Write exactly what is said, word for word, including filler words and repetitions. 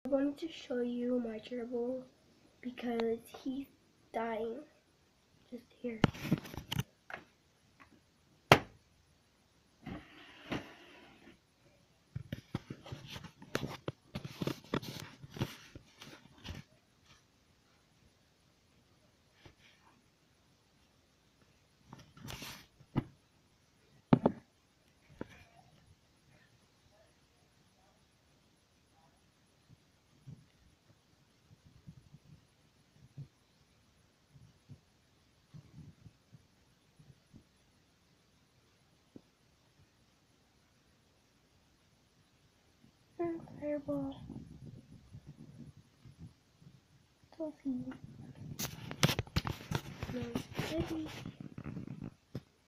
I wanted to show you my gerbil because he's dying. Just here. Fireball. Toffee. No, baby.